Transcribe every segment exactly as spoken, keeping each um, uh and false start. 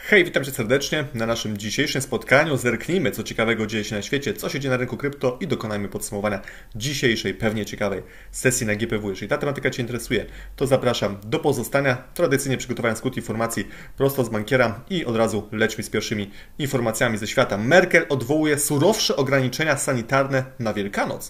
Hej, witam Cię serdecznie. Na naszym dzisiejszym spotkaniu zerknijmy, co ciekawego dzieje się na świecie, co się dzieje na rynku krypto i dokonajmy podsumowania dzisiejszej, pewnie ciekawej sesji na G P W. Jeżeli ta tematyka Cię interesuje, to zapraszam do pozostania. Tradycyjnie przygotowałem skrót informacji prosto z bankiera i od razu lećmy z pierwszymi informacjami ze świata. Merkel odwołuje surowsze ograniczenia sanitarne na Wielkanoc.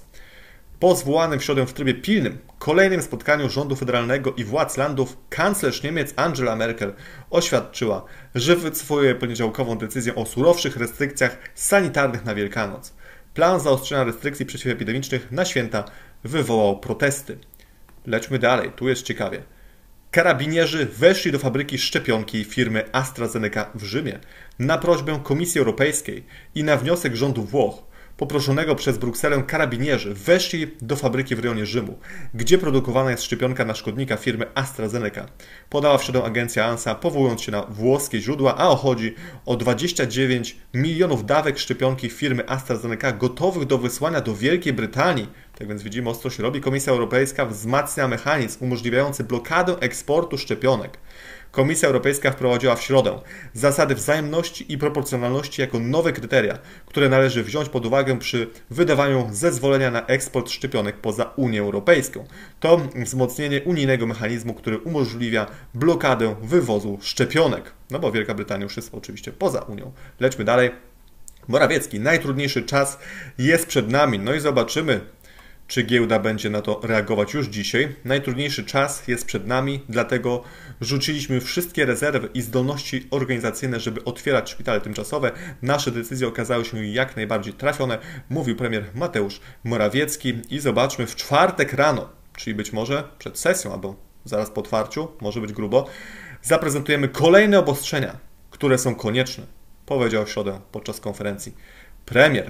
Po zwołanym w środę w trybie pilnym kolejnym spotkaniu rządu federalnego i władz landów kanclerz Niemiec Angela Merkel oświadczyła, że wycofuje poniedziałkową decyzję o surowszych restrykcjach sanitarnych na Wielkanoc. Plan zaostrzenia restrykcji przeciwepidemicznych na święta wywołał protesty. Lećmy dalej, tu jest ciekawie. Karabinierzy weszli do fabryki szczepionki firmy AstraZeneca w Rzymie na prośbę Komisji Europejskiej i na wniosek rządu Włoch. Poproszonego przez Brukselę karabinierzy weszli do fabryki w rejonie Rzymu, gdzie produkowana jest szczepionka na szkodnika firmy AstraZeneca. Podała w środę agencja ANSA, powołując się na włoskie źródła, a chodzi o dwadzieścia dziewięć milionów dawek szczepionki firmy AstraZeneca gotowych do wysłania do Wielkiej Brytanii. Tak więc widzimy, ostro się robi. Komisja Europejska wzmacnia mechanizm umożliwiający blokadę eksportu szczepionek. Komisja Europejska wprowadziła w środę zasady wzajemności i proporcjonalności jako nowe kryteria, które należy wziąć pod uwagę przy wydawaniu zezwolenia na eksport szczepionek poza Unię Europejską. To wzmocnienie unijnego mechanizmu, który umożliwia blokadę wywozu szczepionek. No bo Wielka Brytania już jest oczywiście poza Unią. Lećmy dalej. Morawiecki, najtrudniejszy czas jest przed nami. No i zobaczymy, czy giełda będzie na to reagować już dzisiaj. Najtrudniejszy czas jest przed nami, dlatego rzuciliśmy wszystkie rezerwy i zdolności organizacyjne, żeby otwierać szpitale tymczasowe. Nasze decyzje okazały się jak najbardziej trafione, mówił premier Mateusz Morawiecki. I zobaczmy, w czwartek rano, czyli być może przed sesją albo zaraz po otwarciu, może być grubo, zaprezentujemy kolejne obostrzenia, które są konieczne, powiedział w środę podczas konferencji premier.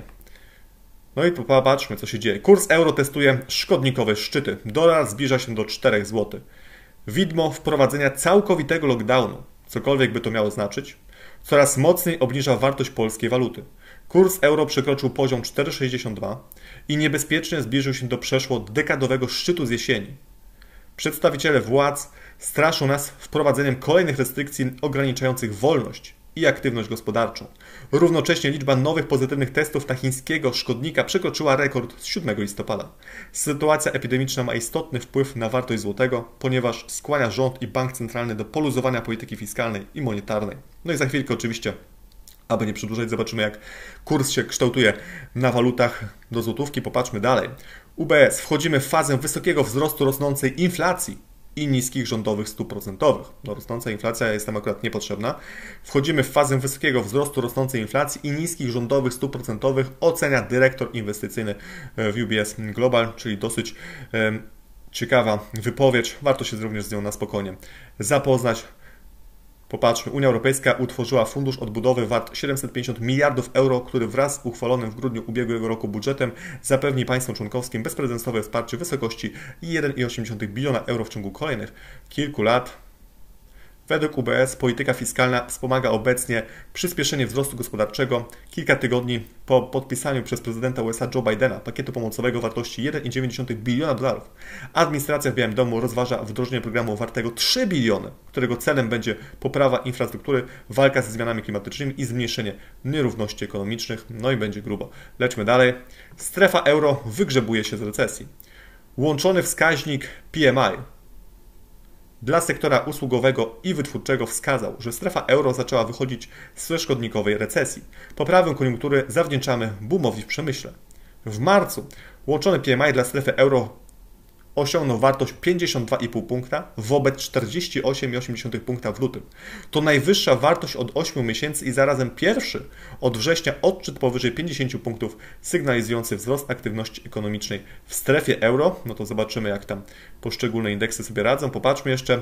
No i popatrzmy, co się dzieje. Kurs euro testuje szkodnikowe szczyty. Dolar zbliża się do czterech złotych. Widmo wprowadzenia całkowitego lockdownu, cokolwiek by to miało znaczyć, coraz mocniej obniża wartość polskiej waluty. Kurs euro przekroczył poziom cztery sześćdziesiąt dwa i niebezpiecznie zbliżył się do przeszło dekadowego szczytu z jesieni. Przedstawiciele władz straszą nas wprowadzeniem kolejnych restrykcji ograniczających wolność i aktywność gospodarczą. Równocześnie liczba nowych pozytywnych testów na chińskiego szkodnika przekroczyła rekord z siódmego listopada. Sytuacja epidemiczna ma istotny wpływ na wartość złotego, ponieważ skłania rząd i bank centralny do poluzowania polityki fiskalnej i monetarnej. No i za chwilkę oczywiście, aby nie przedłużać, zobaczymy, jak kurs się kształtuje na walutach do złotówki. Popatrzmy dalej. U B S. Wchodzimy w fazę wysokiego wzrostu rosnącej inflacji i niskich rządowych stóp procentowych. No, rosnąca inflacja jest nam akurat niepotrzebna. Wchodzimy w fazę wysokiego wzrostu rosnącej inflacji i niskich rządowych stóp procentowych, ocenia dyrektor inwestycyjny w U B S Global, czyli dosyć e, ciekawa wypowiedź. Warto się również z nią na spokojnie zapoznać. Popatrzmy, Unia Europejska utworzyła fundusz odbudowy wart siedemset pięćdziesiąt miliardów euro, który wraz z uchwalonym w grudniu ubiegłego roku budżetem zapewni państwom członkowskim bezprecedensowe wsparcie w wysokości jeden przecinek osiem biliona euro w ciągu kolejnych kilku lat. Według U B S polityka fiskalna wspomaga obecnie przyspieszenie wzrostu gospodarczego. Kilka tygodni po podpisaniu przez prezydenta U S A Joe Bidena pakietu pomocowego wartości jeden przecinek dziewięć biliona dolarów, administracja w Białym Domu rozważa wdrożenie programu wartego trzy biliony, którego celem będzie poprawa infrastruktury, walka ze zmianami klimatycznymi i zmniejszenie nierówności ekonomicznych. No i będzie grubo. Lećmy dalej. Strefa euro wygrzebuje się z recesji. Łączony wskaźnik P M I dla sektora usługowego i wytwórczego wskazał, że strefa euro zaczęła wychodzić ze szkodnikowej recesji. Poprawę koniunktury zawdzięczamy boomowi w przemyśle. W marcu łączony P M I dla strefy euro osiągnął wartość pięćdziesiąt dwa i pół punkta wobec czterdzieści osiem przecinek osiem punkta w lutym. To najwyższa wartość od ośmiu miesięcy i zarazem pierwszy od września odczyt powyżej pięćdziesięciu punktów sygnalizujący wzrost aktywności ekonomicznej w strefie euro. No to zobaczymy, jak tam poszczególne indeksy sobie radzą. Popatrzmy jeszcze,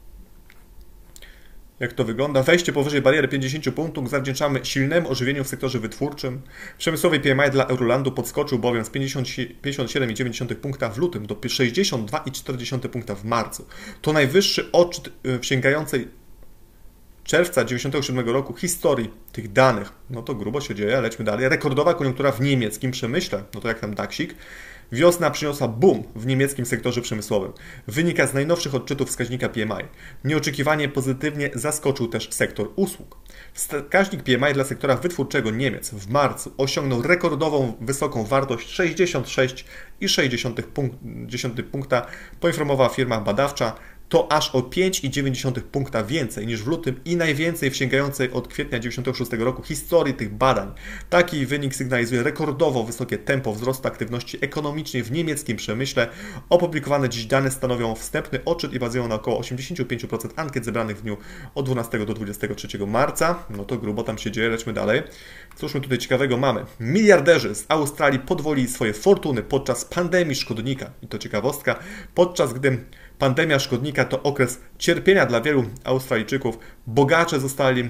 jak to wygląda. Wejście powyżej bariery pięćdziesięciu punktów zawdzięczamy silnemu ożywieniu w sektorze wytwórczym. Przemysłowy P M I dla Eurolandu podskoczył bowiem z pięćdziesiąt siedem przecinek dziewięć punkta w lutym do sześćdziesiąt dwa przecinek cztery punkta w marcu. To najwyższy odczyt sięgającej czerwca dziewięćdziesiątego siódmego roku historii tych danych. No to grubo się dzieje, lećmy dalej. Rekordowa koniunktura w niemieckim przemyśle. No to jak tam daksik. Wiosna przyniosła boom w niemieckim sektorze przemysłowym. Wynika z najnowszych odczytów wskaźnika P M I. Nieoczekiwanie pozytywnie zaskoczył też sektor usług. Wskaźnik P M I dla sektora wytwórczego Niemiec w marcu osiągnął rekordową wysoką wartość sześćdziesiąt sześć przecinek sześć punkta, poinformowała firma badawcza. To aż o pięć przecinek dziewięć punkta więcej niż w lutym i najwięcej w sięgającej od kwietnia dziewięćdziesiątego szóstego roku historii tych badań. Taki wynik sygnalizuje rekordowo wysokie tempo wzrostu aktywności ekonomicznej w niemieckim przemyśle. Opublikowane dziś dane stanowią wstępny odczyt i bazują na około osiemdziesiąt pięć procent ankiet zebranych w dniu od dwunastego do dwudziestego trzeciego marca. No to grubo tam się dzieje, lećmy dalej. Cóż my tutaj ciekawego mamy? Miliarderzy z Australii podwolili swoje fortuny podczas pandemii szkodnika. I to ciekawostka, podczas gdy pandemia szkodnika to okres cierpienia dla wielu Australijczyków, bogacze zostali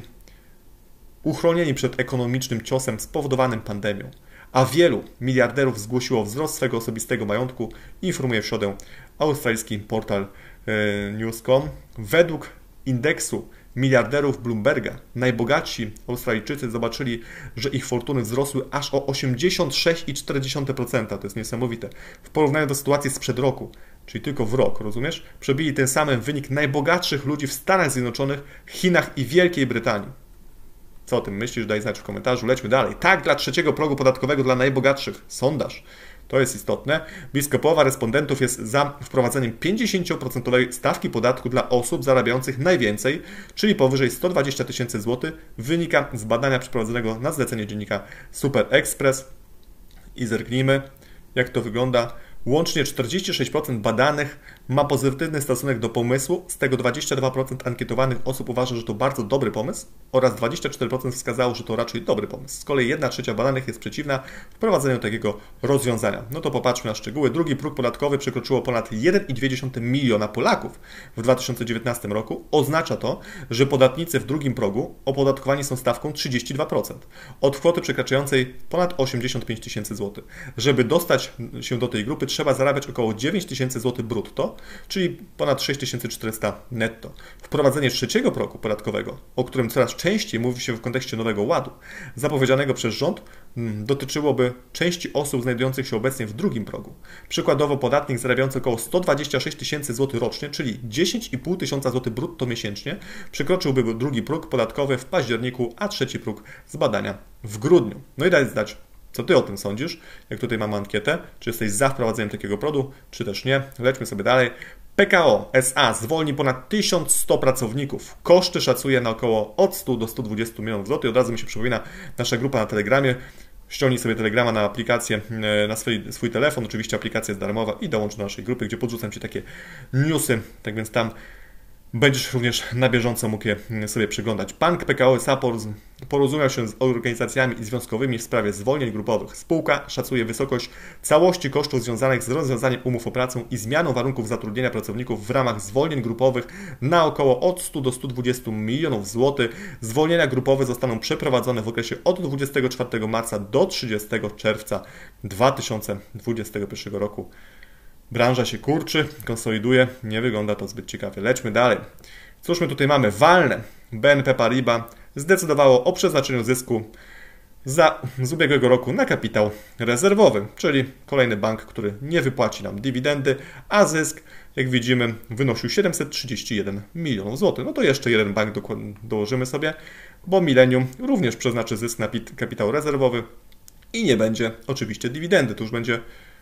uchronieni przed ekonomicznym ciosem spowodowanym pandemią, a wielu miliarderów zgłosiło wzrost swego osobistego majątku, informuje w środę australijski portal news kropka com. Według indeksu miliarderów Bloomberga najbogatsi Australijczycy zobaczyli, że ich fortuny wzrosły aż o osiemdziesiąt sześć przecinek cztery procent. To jest niesamowite. W porównaniu do sytuacji sprzed roku, czyli tylko w rok, rozumiesz? Przebili ten sam wynik najbogatszych ludzi w Stanach Zjednoczonych, Chinach i Wielkiej Brytanii. Co o tym myślisz? Daj znać w komentarzu. Lećmy dalej. Tak, dla trzeciego progu podatkowego dla najbogatszych. Sondaż. To jest istotne. Blisko połowa respondentów jest za wprowadzeniem pięćdziesięcioprocentowej stawki podatku dla osób zarabiających najwięcej, czyli powyżej sto dwadzieścia tysięcy złotych, wynika z badania przeprowadzonego na zlecenie dziennika Super Express. I zerknijmy, jak to wygląda. Łącznie czterdzieści sześć procent badanych ma pozytywny stosunek do pomysłu, z tego dwadzieścia dwa procent ankietowanych osób uważa, że to bardzo dobry pomysł oraz dwadzieścia cztery procent wskazało, że to raczej dobry pomysł. Z kolei jedna trzecia badanych jest przeciwna wprowadzeniu takiego rozwiązania. No to popatrzmy na szczegóły. Drugi próg podatkowy przekroczyło ponad jeden przecinek dwa miliona Polaków w dwa tysiące dziewiętnastym roku. Oznacza to, że podatnicy w drugim progu opodatkowani są stawką trzydzieści dwa procent od kwoty przekraczającej ponad osiemdziesiąt pięć tysięcy złotych. Żeby dostać się do tej grupy, trzeba zarabiać około dziewięć tysięcy złotych brutto, czyli ponad sześć tysięcy czterysta netto. Wprowadzenie trzeciego progu podatkowego, o którym coraz częściej mówi się w kontekście Nowego Ładu, zapowiedzianego przez rząd, dotyczyłoby części osób znajdujących się obecnie w drugim progu. Przykładowo podatnik zarabiający około sto dwadzieścia sześć tysięcy złotych rocznie, czyli dziesięć i pół tysiąca złotych brutto miesięcznie, przekroczyłby drugi próg podatkowy w październiku, a trzeci próg z badania w grudniu. No i daj znać, co Ty o tym sądzisz? Jak tutaj mamy ankietę, czy jesteś za wprowadzeniem takiego progu, czy też nie? Lećmy sobie dalej. P K O S A zwolni ponad tysiąc sto pracowników. Koszty szacuje na około od stu do stu dwudziestu milionów złotych. Od razu mi się przypomina nasza grupa na Telegramie. Ściągnij sobie Telegrama na aplikację, na swój, swój telefon. Oczywiście aplikacja jest darmowa i dołącz do naszej grupy, gdzie podrzucam Ci takie newsy. Tak więc tam będziesz również na bieżąco mógł je sobie przyglądać. Bank P K O S A porozumiał się z organizacjami związkowymi w sprawie zwolnień grupowych. Spółka szacuje wysokość całości kosztów związanych z rozwiązaniem umów o pracę i zmianą warunków zatrudnienia pracowników w ramach zwolnień grupowych na około od stu do stu dwudziestu milionów złotych. Zwolnienia grupowe zostaną przeprowadzone w okresie od dwudziestego czwartego marca do trzydziestego czerwca dwa tysiące dwudziestego pierwszego roku. Branża się kurczy, konsoliduje, nie wygląda to zbyt ciekawie. Lećmy dalej. Cóż my tutaj mamy? Walne. B N P Paribas zdecydowało o przeznaczeniu zysku za, z ubiegłego roku na kapitał rezerwowy, czyli kolejny bank, który nie wypłaci nam dywidendy, a zysk, jak widzimy, wynosił siedemset trzydzieści jeden milionów złotych. No to jeszcze jeden bank dołożymy sobie, bo Millennium również przeznaczy zysk na kapitał rezerwowy i nie będzie oczywiście dywidendy. To już będzie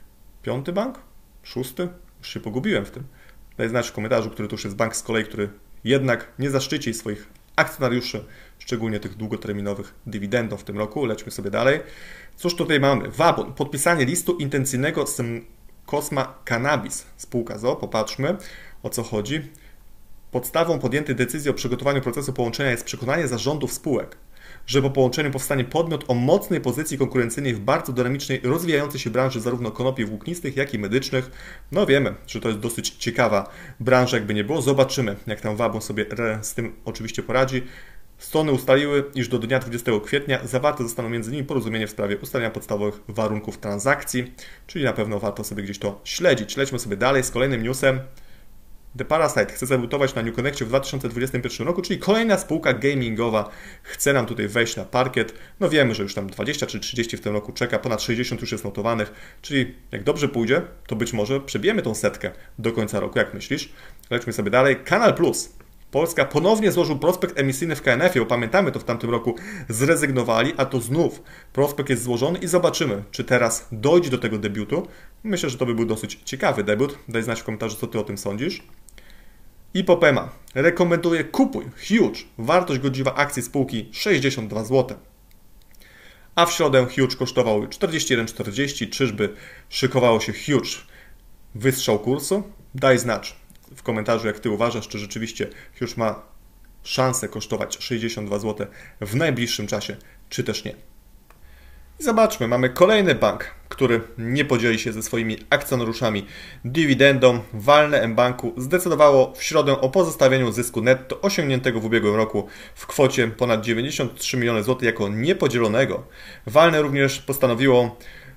piąty bank? Szósty? Już się pogubiłem w tym. Daj znać w komentarzu, który to już jest bank z kolei, który jednak nie zaszczyci swoich akcjonariuszy, szczególnie tych długoterminowych, dywidendą w tym roku. Lećmy sobie dalej. Cóż tutaj mamy? Wabon. Podpisanie listu intencyjnego z Cosma Cannabis. Spółka z o o. Popatrzmy, o co chodzi. Podstawą podjętej decyzji o przygotowaniu procesu połączenia jest przekonanie zarządów spółek, że po połączeniu powstanie podmiot o mocnej pozycji konkurencyjnej w bardzo dynamicznej, rozwijającej się branży zarówno konopi włóknistych, jak i medycznych. No wiemy, że to jest dosyć ciekawa branża, jakby nie było. Zobaczymy, jak tam Wabon sobie z tym oczywiście poradzi. Strony ustaliły, iż do dnia dwudziestego kwietnia zawarte zostaną między nimi porozumienie w sprawie ustalenia podstawowych warunków transakcji, czyli na pewno warto sobie gdzieś to śledzić. Lećmy sobie dalej z kolejnym newsem. The Parasite chce zadebiutować na New Connectie w dwa tysiące dwudziestym pierwszym roku, czyli kolejna spółka gamingowa chce nam tutaj wejść na parkiet. No wiemy, że już tam dwadzieścia czy trzydzieści w tym roku czeka, ponad sześćdziesiąt już jest notowanych, czyli jak dobrze pójdzie, to być może przebijemy tą setkę do końca roku, jak myślisz? Lećmy sobie dalej. Kanal Plus. Polska ponownie złożył prospekt emisyjny w K N F-ie, bo pamiętamy, to w tamtym roku zrezygnowali, a to znów prospekt jest złożony i zobaczymy, czy teraz dojdzie do tego debiutu. Myślę, że to by był dosyć ciekawy debiut. Daj znać w komentarzu, co ty o tym sądzisz. Ipopema rekomenduje kupuj, huge, wartość godziwa akcji spółki sześćdziesiąt dwa złote. A w środę huge kosztował czterdzieści jeden czterdzieści. Czyżby szykowało się huge wystrzał kursu? Daj znać w komentarzu, jak ty uważasz, czy rzeczywiście huge ma szansę kosztować sześćdziesiąt dwa złote w najbliższym czasie, czy też nie. I zobaczmy, mamy kolejny bank, który nie podzieli się ze swoimi akcjonariuszami dywidendą. Walne mBanku zdecydowało w środę o pozostawieniu zysku netto osiągniętego w ubiegłym roku w kwocie ponad dziewięćdziesiąt trzy miliony złotych jako niepodzielonego. Walne również postanowiło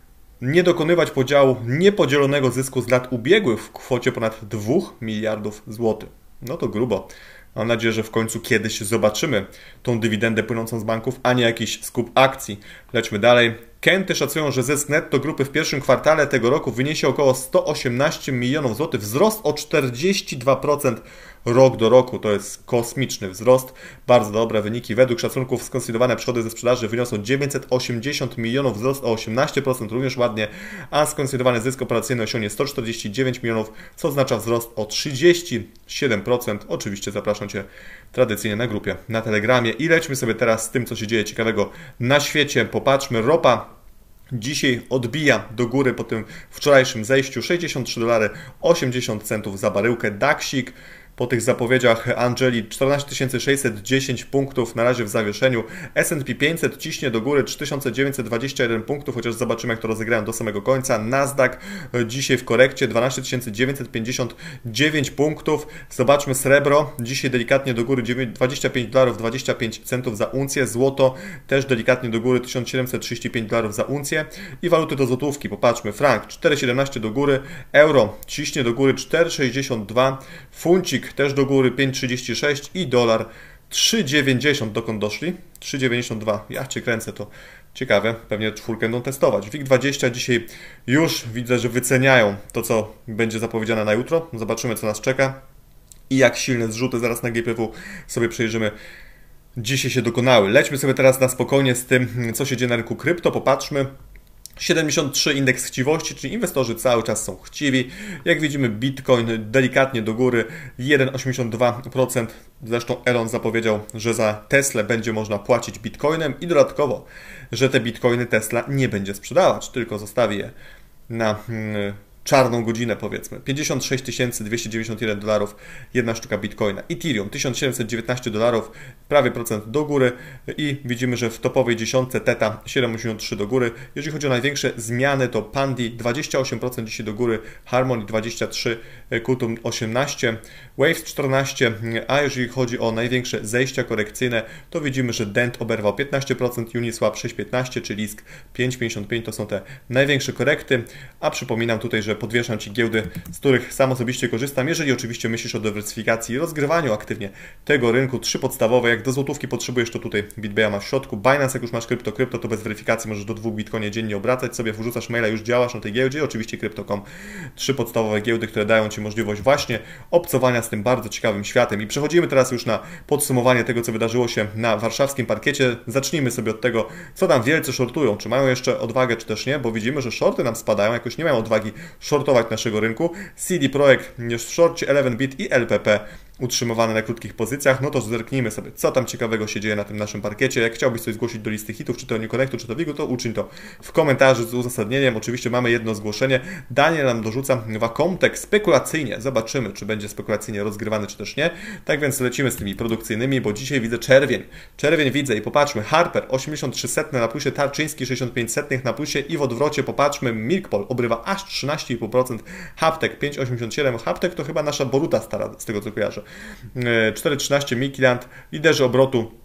nie dokonywać podziału niepodzielonego zysku z lat ubiegłych w kwocie ponad dwóch miliardów złotych. No to grubo. Mam nadzieję, że w końcu kiedyś zobaczymy tą dywidendę płynącą z banków, a nie jakiś skup akcji. Lećmy dalej. Kenty szacują, że zysk netto grupy w pierwszym kwartale tego roku wyniesie około sto osiemnaście milionów złotych, wzrost o czterdzieści dwa procent rok do roku. To jest kosmiczny wzrost. Bardzo dobre wyniki. Według szacunków skonsolidowane przychody ze sprzedaży wyniosą dziewięćset osiemdziesiąt milionów, wzrost o osiemnaście procent, również ładnie, a skonsolidowany zysk operacyjny osiągnie sto czterdzieści dziewięć milionów, co oznacza wzrost o trzydzieści siedem procent. Oczywiście zapraszam Cię tradycyjnie na grupie, na Telegramie i lećmy sobie teraz z tym, co się dzieje ciekawego na świecie. Popatrzmy, ropa dzisiaj odbija do góry po tym wczorajszym zejściu, sześćdziesiąt trzy dolary osiemdziesiąt centów za baryłkę. Daksik po tych zapowiedziach Angeli czternaście tysięcy sześćset dziesięć punktów na razie w zawieszeniu. S and P pięćset ciśnie do góry trzy tysiące dziewięćset dwadzieścia jeden punktów, chociaż zobaczymy, jak to rozegrają do samego końca. Nasdaq dzisiaj w korekcie dwanaście tysięcy dziewięćset pięćdziesiąt dziewięć punktów. Zobaczmy srebro, dzisiaj delikatnie do góry dwadzieścia pięć dolarów dwadzieścia pięć centów za uncję. Złoto też delikatnie do góry tysiąc siedemset trzydzieści pięć dolarów za uncję. I waluty do złotówki, popatrzmy, frank cztery siedemnaście do góry, euro ciśnie do góry cztery sześćdziesiąt dwa, funcik też do góry pięć trzydzieści sześć i dolar trzy dziewięćdziesiąt. Dokąd doszli? trzy dziewięćdziesiąt dwa. Ja Cię kręcę, to ciekawe. Pewnie czwórkę będą testować. WIG dwadzieścia dzisiaj już widzę, że wyceniają to, co będzie zapowiedziane na jutro. Zobaczymy, co nas czeka i jak silne zrzuty zaraz na G P W sobie przejrzymy. Dzisiaj się dokonały. Lećmy sobie teraz na spokojnie z tym, co się dzieje na rynku krypto. Popatrzmy. siedemdziesiąt trzy indeks chciwości, czyli inwestorzy cały czas są chciwi. Jak widzimy, Bitcoin delikatnie do góry, jeden przecinek osiemdziesiąt dwa procent. Zresztą Elon zapowiedział, że za Teslę będzie można płacić Bitcoinem i dodatkowo, że te Bitcoiny Tesla nie będzie sprzedawać, tylko zostawi je na hmm, czarną godzinę, powiedzmy. pięćdziesiąt sześć tysięcy dwieście dziewięćdziesiąt jeden dolarów, jedna sztuka Bitcoina. Ethereum tysiąc siedemset dziewiętnaście dolarów, prawie procent do góry i widzimy, że w topowej dziesiątce Theta siedem przecinek osiemdziesiąt trzy do góry. Jeżeli chodzi o największe zmiany, to Pandi dwadzieścia osiem procent dzisiaj do góry, Harmony dwadzieścia trzy procent, Kutum osiemnaście procent, Waves czternaście procent, a jeżeli chodzi o największe zejścia korekcyjne, to widzimy, że Dent oberwał piętnaście procent, Uniswap sześć przecinek piętnaście procent, czy Lisk pięć przecinek pięćdziesiąt pięć procent, to są te największe korekty, a przypominam tutaj, że podwieszam Ci giełdy, z których sam osobiście korzystam. Jeżeli oczywiście myślisz o dywersyfikacji i rozgrywaniu aktywnie tego rynku, trzy podstawowe, jak do złotówki potrzebujesz, to tutaj BitBaya masz w środku. Binance, jak już masz krypto, krypto, to bez weryfikacji możesz do dwóch bitcoinie dziennie obracać sobie, wrzucasz maila, już działasz na tej giełdzie i oczywiście Crypto kropka com. Trzy podstawowe giełdy, które dają Ci możliwość właśnie obcowania z tym bardzo ciekawym światem. I przechodzimy teraz już na podsumowanie tego, co wydarzyło się na warszawskim parkiecie. Zacznijmy sobie od tego, co tam wielcy shortują. Czy mają jeszcze odwagę, czy też nie, bo widzimy, że shorty nam spadają, jakoś nie mają odwagi shortować naszego rynku. C D Projekt jest w shorcie, eleven bit i L P P utrzymywane na krótkich pozycjach. No to zerknijmy sobie, co tam ciekawego się dzieje na tym naszym parkiecie. Jak chciałbyś coś zgłosić do listy hitów, czy to New Connectu, czy to WIG-u, to uczyń to w komentarzu z uzasadnieniem. Oczywiście mamy jedno zgłoszenie. Daniel nam dorzuca Wacomtech spekulacyjnie. Zobaczymy, czy będzie spekulacyjnie rozgrywany, czy też nie. Tak więc lecimy z tymi produkcyjnymi, bo dzisiaj widzę czerwień. Czerwień widzę i popatrzmy. Harper osiemdziesiąt trzy setne na plusie, Tarczyński sześćdziesiąt pięć setnych na plusie i w odwrocie popatrzmy. Milkpol obrywa aż trzynaście przecinek pięć procent. Haptek pięć przecinek osiemdziesiąt siedem. Haptek to chyba nasza Boruta stara, z tego co kojarzę. cztery przecinek trzynaście Milkiland, liderzy obrotu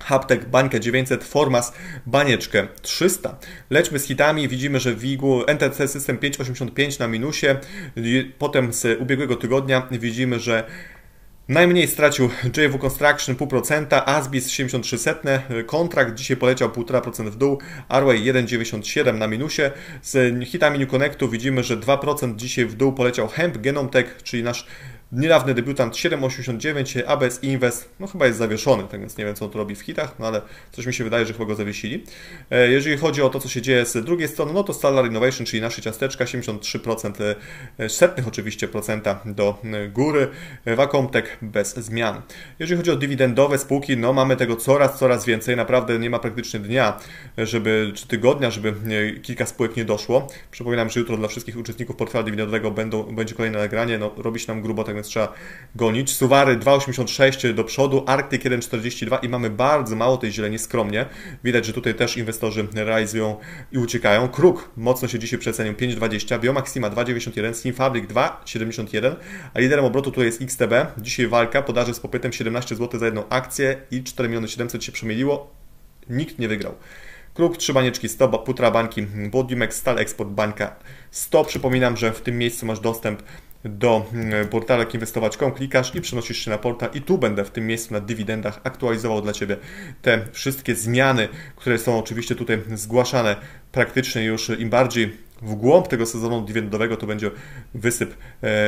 Haptek, bańkę dziewięćset, Formas, banieczkę trzysta. Lećmy z hitami, widzimy, że W I G-u N T C System pięć osiemdziesiąt pięć na minusie. Potem z ubiegłego tygodnia widzimy, że najmniej stracił J W Construction pół procenta, Asbis siedemdziesiąt trzy setne, kontrakt dzisiaj poleciał półtora procent w dół, Arway jeden dziewięćdziesiąt siedem na minusie. Z hitami New Connectu widzimy, że dwa procent dzisiaj w dół poleciał Hemp, Genomtech, czyli nasz niedawny debiutant siedem osiemdziesiąt dziewięć, A B S Invest, no chyba jest zawieszony, tak więc nie wiem, co on to robi w hitach, no ale coś mi się wydaje, że chyba go zawiesili. Jeżeli chodzi o to, co się dzieje z drugiej strony, no to Stellar Innovation, czyli nasze ciasteczka, siedemdziesiąt trzy procent, setnych oczywiście procenta do góry, Wacomtech bez zmian. Jeżeli chodzi o dywidendowe spółki, no mamy tego coraz, coraz więcej, naprawdę nie ma praktycznie dnia, żeby, czy tygodnia, żeby kilka spółek nie doszło. Przypominam, że jutro dla wszystkich uczestników portfela dywidendowego będą, będzie kolejne nagranie, no robi się nam grubo, tak więc trzeba gonić. Suwary dwa osiemdziesiąt sześć do przodu, Arctic jeden czterdzieści dwa i mamy bardzo mało tej zieleni, skromnie. Widać, że tutaj też inwestorzy realizują i uciekają. Kruk mocno się dzisiaj przecenił, pięć dwadzieścia, Biomaxima dwa dziewięćdziesiąt jeden, Simfabrik dwa siedemdziesiąt jeden, a liderem obrotu tutaj jest X T B. Dzisiaj walka, podaży z popytem siedemnaście złotych za jedną akcję i cztery miliony siedemset się przemieliło. Nikt nie wygrał. Kruk, trzy banieczki sto, półtora bańki, Bodimex, Stal Export, bańka sto. Przypominam, że w tym miejscu masz dostęp do portalu jak inwestować kropka com, klikasz i przenosisz się na portal i tu będę w tym miejscu na dywidendach aktualizował dla Ciebie te wszystkie zmiany, które są oczywiście tutaj zgłaszane praktycznie już im bardziej w głąb tego sezonu dywidendowego, to będzie wysyp e,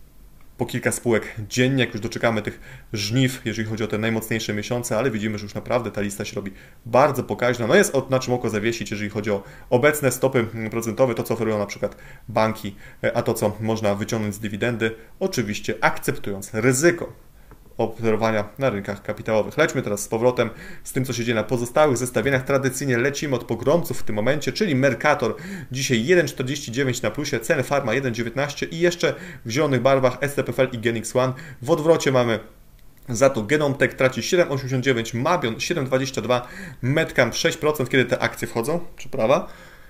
po kilka spółek dziennie, jak już doczekamy tych żniw, jeżeli chodzi o te najmocniejsze miesiące, ale widzimy, że już naprawdę ta lista się robi bardzo pokaźna. No jest na czym oko zawiesić, jeżeli chodzi o obecne stopy procentowe, to co oferują na przykład banki, a to co można wyciągnąć z dywidendy, oczywiście akceptując ryzyko operowania na rynkach kapitałowych. Lećmy teraz z powrotem z tym, co się dzieje na pozostałych zestawieniach. Tradycyjnie lecimy od pogromców w tym momencie, czyli Mercator dzisiaj jeden czterdzieści dziewięć na plusie, Ceny Pharma jeden dziewiętnaście i jeszcze w zielonych barwach S T P F L i Genix One. W odwrocie mamy za to Genomtech traci siedem osiemdziesiąt dziewięć, Mabion siedem dwadzieścia dwa, Medcamp sześć procent, kiedy te akcje wchodzą, czy prawa?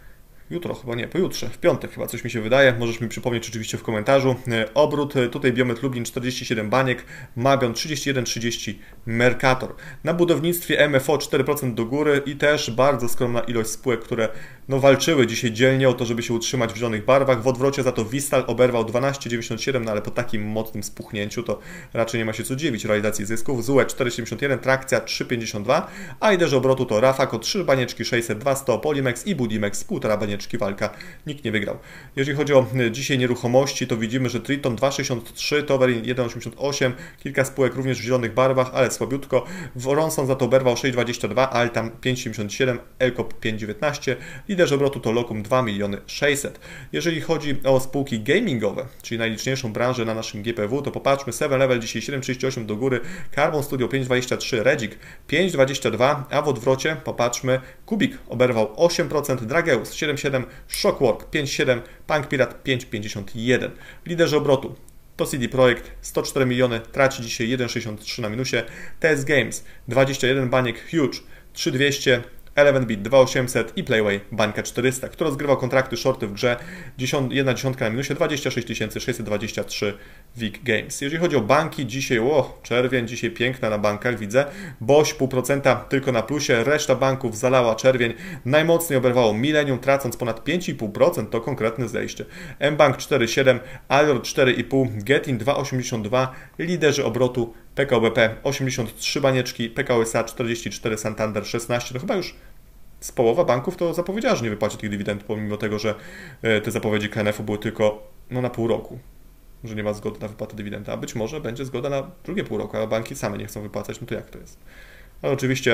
Jutro chyba nie, pojutrze, w piątek chyba, coś mi się wydaje. Możesz mi przypomnieć oczywiście w komentarzu. Obrót, tutaj Biomet Lublin czterdzieści siedem baniek, Mabion trzydzieści jeden trzydzieści, Mercator. Na budownictwie M F O cztery procent do góry i też bardzo skromna ilość spółek, które no, walczyły dzisiaj dzielnie o to, żeby się utrzymać w zielonych barwach. W odwrocie za to Vistal oberwał dwanaście dziewięćdziesiąt siedem, no ale po takim mocnym spuchnięciu to raczej nie ma się co dziwić realizacji zysków. Z U E cztery siedemdziesiąt jeden, Trakcja trzy pięćdziesiąt dwa, a liderzy obrotu to Rafako trzy banieczki sześćset dwa, sto, Polimex i Budimex półtora banieczki. Walka, nikt nie wygrał. Jeżeli chodzi o dzisiaj nieruchomości, to widzimy, że Triton dwa sześćdziesiąt trzy, Towerin jeden osiemdziesiąt osiem, kilka spółek również w zielonych barwach, ale słabiutko. Ronson za to oberwał sześć dwadzieścia dwa, Altam pięć siedemdziesiąt siedem, Elkop pięć dziewiętnaście, liderzy obrotu to Locum dwa miliony sześćset. Jeżeli chodzi o spółki gamingowe, czyli najliczniejszą branżę na naszym G P W, to popatrzmy, seven level dzisiaj siedem trzydzieści osiem do góry, Carbon Studio pięć dwadzieścia trzy, Redzik pięć dwadzieścia dwa, a w odwrocie popatrzmy, Kubik oberwał osiem procent, Drageus siedem siedem, Shockwork pięć siedem, Punk Pirate pięć pięćdziesiąt jeden. Liderzy obrotu to C D Projekt sto cztery miliony, traci dzisiaj jeden sześćdziesiąt trzy na minusie, T S Games dwadzieścia jeden baniek, Huge trzy dwieście, Eleven Bit dwa osiemset i Playway bańka czterysta, kto rozgrywał kontrakty shorty w grze, jedna dziesiątka na minusie, dwadzieścia sześć tysięcy sześćset dwadzieścia trzy W I G Games. Jeżeli chodzi o banki, dzisiaj, o, czerwień, dzisiaj piękna na bankach, widzę, Boś pół procenta tylko na plusie, reszta banków zalała czerwień, najmocniej oberwało Millennium, tracąc ponad pięć i pół procent, to konkretne zejście, mBank cztery siedem, Alior cztery i pół, Getin dwa osiemdziesiąt dwa, liderzy obrotu P K O B P osiemdziesiąt trzy banieczki, P K O S A czterdzieści cztery, Santander szesnaście, to chyba już z połowa banków to zapowiedziała, że nie wypłaci tych dywidend, pomimo tego, że te zapowiedzi K N F u były tylko no, na pół roku, że nie ma zgody na wypłatę dywidendy, a być może będzie zgoda na drugie pół roku, a banki same nie chcą wypłacać, no to jak to jest? Ale oczywiście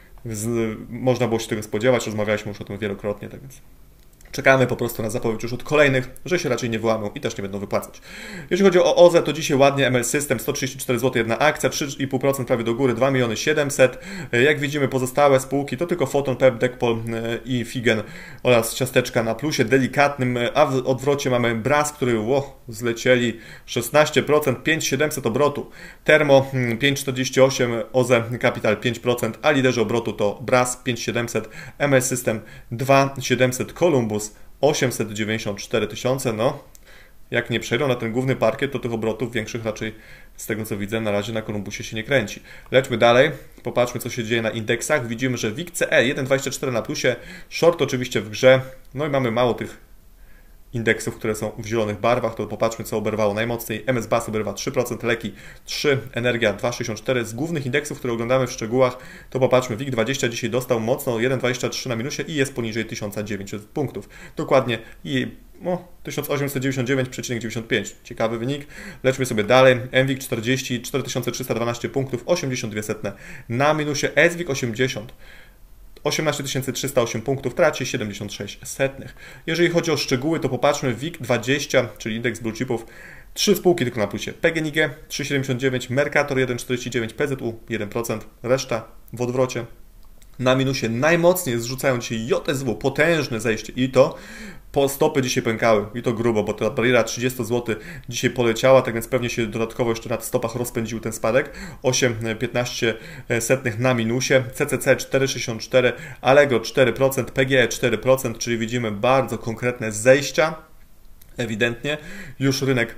z, można było się tego spodziewać, rozmawialiśmy już o tym wielokrotnie, tak więc czekamy po prostu na zapowiedź już od kolejnych, że się raczej nie wyłamią i też nie będą wypłacać. Jeżeli chodzi o O Z E, to dzisiaj ładnie M L System, sto trzydzieści cztery złote jedna akcja, trzy i pół procent prawie do góry, dwa miliony siedemset. Jak widzimy, pozostałe spółki to tylko Photon, Pep, Dekpol i Figen oraz ciasteczka na plusie delikatnym, a w odwrocie mamy Bras, który ło, zlecieli szesnaście procent, pięć tysięcy siedemset obrotu. Termo pięć czterdzieści osiem, O Z E Capital pięć procent, a liderzy obrotu to Bras pięć tysięcy siedemset, M L System dwa tysiące siedemset, Columbus osiemset dziewięćdziesiąt cztery tysiące, no Jak nie przejdą na ten główny parkiet, to tych obrotów większych raczej, z tego co widzę, na razie na Columbusie się nie kręci. Lećmy dalej, popatrzmy co się dzieje na indeksach. Widzimy, że W I G C E jeden przecinek dwadzieścia cztery na plusie, short oczywiście w grze, no i mamy mało tych indeksów, które są w zielonych barwach, to popatrzmy co oberwało najmocniej. M S B A S oberwa trzy procent, Leki trzy procent, Energia dwa przecinek sześćdziesiąt cztery procent. Z głównych indeksów, które oglądamy w szczegółach, to popatrzmy, W I G dwadzieścia dzisiaj dostał mocno jeden przecinek dwadzieścia trzy na minusie i jest poniżej tysiąc dziewięćset punktów. Dokładnie i no, tysiąc osiemset dziewięćdziesiąt dziewięć przecinek dziewięćdziesiąt pięć. Ciekawy wynik. Lećmy sobie dalej. M W I G czterdzieści, cztery tysiące trzysta dwanaście punktów, osiemdziesiąt dwa setne na minusie. S W I G osiemdziesiąt. osiemnaście tysięcy trzysta osiem punktów, traci siedemdziesiąt sześć setnych. Jeżeli chodzi o szczegóły, to popatrzmy W I G dwadzieścia, czyli indeks blue chipów, trzy spółki tylko na plusie. P G N I G trzy przecinek siedemdziesiąt dziewięć, Mercator jeden przecinek czterdzieści dziewięć, P Z U jeden procent, reszta w odwrocie. Na minusie najmocniej zrzucają dzisiaj J S W, potężne zejście i to po stopy dzisiaj pękały i to grubo, bo ta bariera trzydzieści złotych dzisiaj poleciała, tak więc pewnie się dodatkowo jeszcze na stopach rozpędził ten spadek. osiem przecinek piętnaście setnych na minusie, C C C cztery przecinek sześćdziesiąt cztery, Allegro cztery procent, P G E cztery procent, czyli widzimy bardzo konkretne zejścia. Ewidentnie już rynek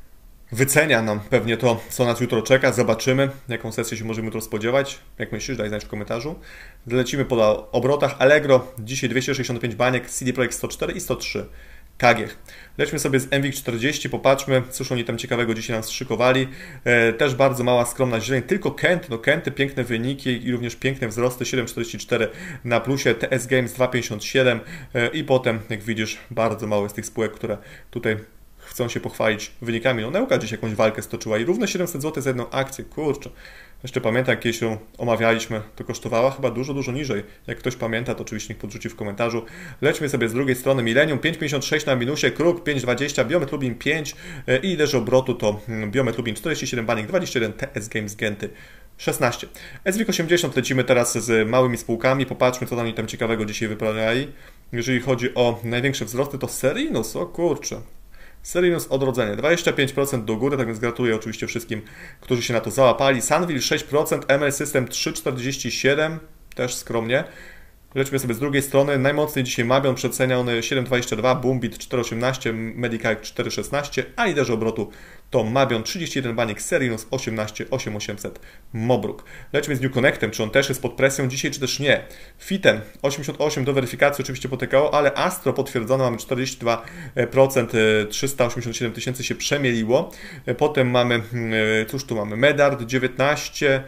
wycenia nam pewnie to, co nas jutro czeka. Zobaczymy, jaką sesję się możemy jutro spodziewać. Jak myślisz, daj znać w komentarzu. Lecimy po obrotach. Allegro dzisiaj dwieście sześćdziesiąt pięć baniek, C D Projekt sto cztery i sto trzy. K G. Lećmy sobie z M W I G czterdzieści, popatrzmy, cóż oni tam ciekawego dzisiaj nam zszykowali. E, też bardzo mała, skromna zieleń, tylko Kent, no Kenty, piękne wyniki i również piękne wzrosty, siedem przecinek czterdzieści cztery na plusie, T S Games dwa przecinek pięćdziesiąt siedem e, i potem, jak widzisz, bardzo mało z tych spółek, które tutaj chcą się pochwalić wynikami. No Nauka dziś jakąś walkę stoczyła i równe siedemset złotych za jedną akcję, kurczę. Jeszcze pamiętam, jak kiedyś ją omawialiśmy, to kosztowała chyba dużo, dużo niżej. Jak ktoś pamięta, to oczywiście niech podrzuci w komentarzu. Lećmy sobie z drugiej strony Millennium, pięć przecinek pięćdziesiąt sześć na minusie, Kruk pięć przecinek dwadzieścia, Biomet Lubin pięć i liderzy obrotu to Biomet Lubin czterdzieści siedem, Banik dwadzieścia jeden, T S Games Genty szesnaście. S W I G osiemdziesiąt, lecimy teraz z małymi spółkami, popatrzmy co tam, tam ciekawego dzisiaj wyprawiali. Jeżeli chodzi o największe wzrosty, to Serinus, o kurczę. Serinus odrodzenie, dwadzieścia pięć procent do góry, tak więc gratuluję oczywiście wszystkim, którzy się na to załapali. Sunville sześć procent, M L System trzy przecinek czterdzieści siedem, też skromnie. Lećmy sobie z drugiej strony, najmocniej dzisiaj Mabion przeceniony siedem przecinek dwadzieścia dwa, Boombit cztery przecinek osiemnaście, Medical cztery przecinek szesnaście, a liderzy obrotu to Mabion trzydzieści jeden banik, Serinus osiemnaście tysięcy osiemset, Mobruk. Lećmy z New Connectem, czy on też jest pod presją dzisiaj, czy też nie. Fiten osiemdziesiąt osiem do weryfikacji oczywiście potykało, ale Astro potwierdzono, mamy czterdzieści dwa procent, trzysta osiemdziesiąt siedem tysięcy się przemieliło. Potem mamy, cóż tu mamy, Medard dziewiętnaście,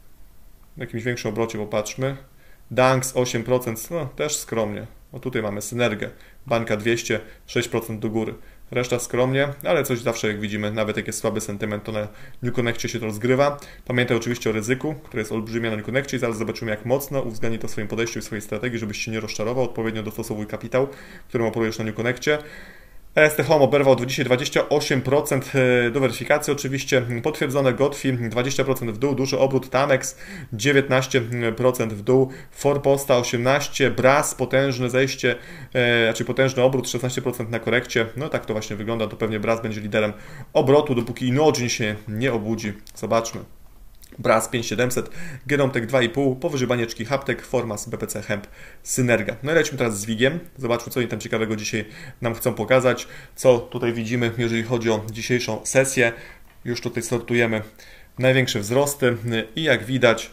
w jakimś większym obrocie popatrzmy. Danks osiem procent, no też skromnie. O tutaj mamy Synergę, Banka dwieście, sześć procent do góry. Reszta skromnie, ale coś zawsze jak widzimy, nawet jak jest słaby sentyment, to na New Connectie się to rozgrywa. Pamiętaj oczywiście o ryzyku, które jest olbrzymie na New Connectie i zaraz zobaczymy jak mocno uwzględni to w swoim podejściu i w swojej strategii, żebyś się nie rozczarował, odpowiednio dostosowuj kapitał, którym operujesz na New Connectie. E S T Home oberwał dzisiaj dwadzieścia osiem procent do weryfikacji, oczywiście potwierdzone Gotfi dwadzieścia procent w dół, duży obrót Tamex dziewiętnaście procent w dół, Forposta osiemnaście procent, Bras potężne zejście, e, znaczy potężny obrót szesnaście procent na korekcie, no tak to właśnie wygląda, to pewnie Bras będzie liderem obrotu, dopóki Inogene się nie obudzi, zobaczmy. Bras pięć tysięcy siedemset, Genomtech dwa i pół, powyżej banieczki Haptek, Formas, B P C, Hemp, Synerga. No i lecimy teraz z WIG-iem. Zobaczmy, co oni tam ciekawego dzisiaj nam chcą pokazać. Co tutaj widzimy, jeżeli chodzi o dzisiejszą sesję. Już tutaj sortujemy największe wzrosty i jak widać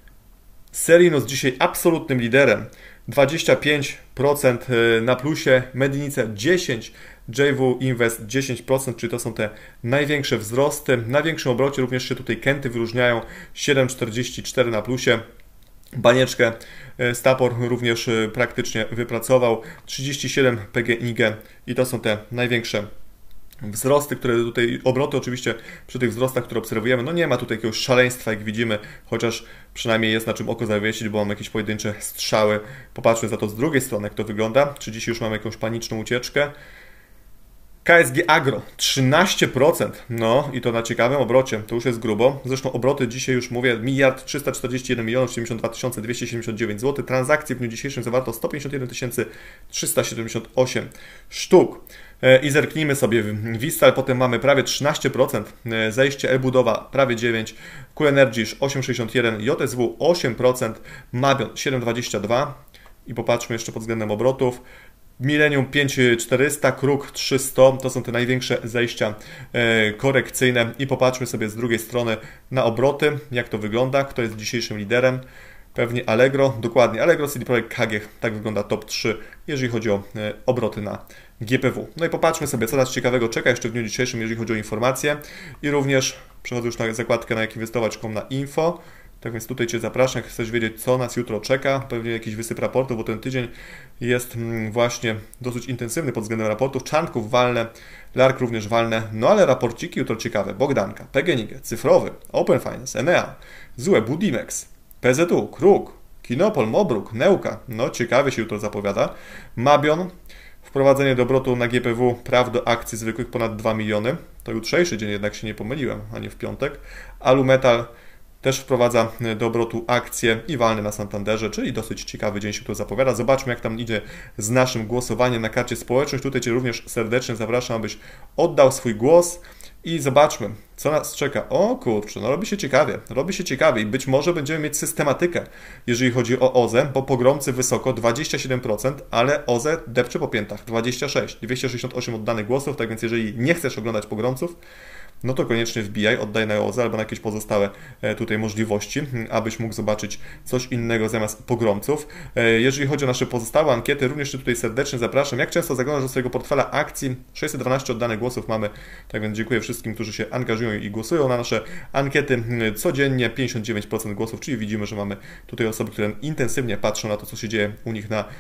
Serinus dzisiaj absolutnym liderem. dwadzieścia pięć procent na plusie, Medinice dziesięć procent, J W Invest dziesięć procent, czyli to są te największe wzrosty. Na większym obrocie również się tutaj Kenty wyróżniają, siedem przecinek czterdzieści cztery na plusie. Banieczkę Stapor również praktycznie wypracował, trzydzieści siedem P G N I G i to są te największe wzrosty, które tutaj, obroty oczywiście przy tych wzrostach, które obserwujemy, no nie ma tutaj jakiegoś szaleństwa, jak widzimy, chociaż przynajmniej jest na czym oko zawiesić, bo mamy jakieś pojedyncze strzały. Popatrzmy za to z drugiej strony, jak to wygląda. Czy dzisiaj już mamy jakąś paniczną ucieczkę? K S G Agro trzynaście procent, no i to na ciekawym obrocie, to już jest grubo. Zresztą obroty dzisiaj już mówię, miliard trzysta czterdzieści jeden milionów siedemdziesiąt dwa tysiące dwieście siedemdziesiąt dziewięć złotych. Transakcje w dniu dzisiejszym zawarto sto pięćdziesiąt jeden tysięcy trzysta siedemdziesiąt osiem sztuk. I zerknijmy sobie w Vistal, potem mamy prawie trzynaście procent zejście, E-Budowa prawie dziewięć procent, Q Energy osiem przecinek sześćdziesiąt jeden, J S W osiem procent, Mabion siedem przecinek dwadzieścia dwa i popatrzmy jeszcze pod względem obrotów. Millennium pięć tysięcy czterysta, Kruk trzysta, to są te największe zejścia korekcyjne i popatrzmy sobie z drugiej strony na obroty, jak to wygląda, kto jest dzisiejszym liderem. Pewnie Allegro, dokładnie, Allegro, C D Projekt, K G, tak wygląda top trzy, jeżeli chodzi o obroty na G P W. No i popatrzmy sobie, co nas ciekawego czeka jeszcze w dniu dzisiejszym, jeżeli chodzi o informacje i również przechodzę już na zakładkę na jak inwestować kropka com na info. Tak więc tutaj Cię zapraszam, jak chcesz wiedzieć, co nas jutro czeka, pewnie jakiś wysyp raportów, bo ten tydzień jest właśnie dosyć intensywny pod względem raportów. Czarnków walne, Lark również walne, no ale raporciki jutro ciekawe. Bogdanka, P G N I G, Cyfrowy, Open Finance, Enea, Z U E, Budimex, P Z U, Kruk, Kinopol, Mobruk, Neuka, no ciekawie się jutro zapowiada. Mabion, wprowadzenie do obrotu na G P W praw do akcji zwykłych ponad dwa miliony, to jutrzejszy dzień, jednak się nie pomyliłem, a nie w piątek. Alumetal też wprowadza do obrotu akcje i walny na Santanderze, czyli dosyć ciekawy dzień się tu zapowiada. Zobaczmy, jak tam idzie z naszym głosowaniem na karcie społeczność. Tutaj Cię również serdecznie zapraszam, abyś oddał swój głos i zobaczmy, co nas czeka. O kurczę, no robi się ciekawie, robi się ciekawie i być może będziemy mieć systematykę, jeżeli chodzi o O Z E, bo pogromcy wysoko dwadzieścia siedem procent, ale O Z E depcze po piętach dwadzieścia sześć, dwieście sześćdziesiąt osiem oddanych głosów, tak więc jeżeli nie chcesz oglądać pogromców, no to koniecznie wbijaj, oddaj na O Z E albo na jakieś pozostałe tutaj możliwości, abyś mógł zobaczyć coś innego zamiast pogromców. Jeżeli chodzi o nasze pozostałe ankiety, również Cię tutaj serdecznie zapraszam. Jak często zaglądasz do swojego portfela akcji? sześćset dwanaście oddanych głosów mamy, tak więc dziękuję wszystkim, którzy się angażują i głosują na nasze ankiety codziennie. pięćdziesiąt dziewięć procent głosów, czyli widzimy, że mamy tutaj osoby, które intensywnie patrzą na to, co się dzieje u nich na,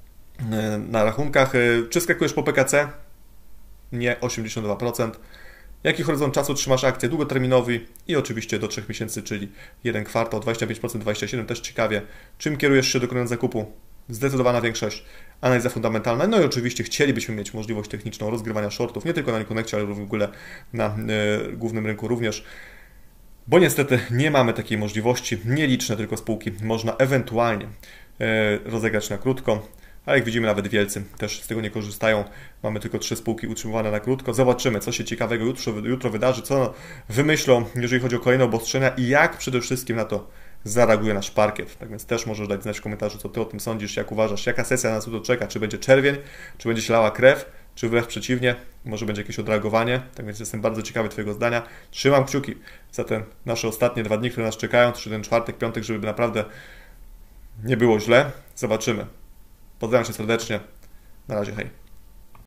na rachunkach. Czy skakujesz po P K C? Nie, osiemdziesiąt dwa procent. Jaki horyzont czasu trzymasz akcję? Długoterminowy i oczywiście do trzech miesięcy, czyli jeden kwartał, dwadzieścia pięć procent, dwadzieścia siedem procent, też ciekawie. Czym kierujesz się dokonując zakupu? Zdecydowana większość, analiza fundamentalna, no i oczywiście chcielibyśmy mieć możliwość techniczną rozgrywania shortów, nie tylko na Reconnectie, ale w ogóle na y, głównym rynku również, bo niestety nie mamy takiej możliwości, nieliczne tylko spółki można ewentualnie y, rozegrać na krótko. Ale jak widzimy, nawet wielcy też z tego nie korzystają. Mamy tylko trzy spółki utrzymywane na krótko. Zobaczymy, co się ciekawego jutro, jutro wydarzy, co wymyślą, jeżeli chodzi o kolejne obostrzenia i jak przede wszystkim na to zareaguje nasz parkiet. Tak więc też możesz dać znać w komentarzu, co Ty o tym sądzisz, jak uważasz, jaka sesja nas jutro czeka, czy będzie czerwień, czy będzie się lała krew, czy wręcz przeciwnie, może będzie jakieś odreagowanie. Tak więc jestem bardzo ciekawy Twojego zdania. Trzymam kciuki za te nasze ostatnie dwa dni, które nas czekają, czy ten czwartek, piątek, żeby naprawdę nie było źle. Zobaczymy. Pozdrawiam Cię serdecznie. Na razie, hej.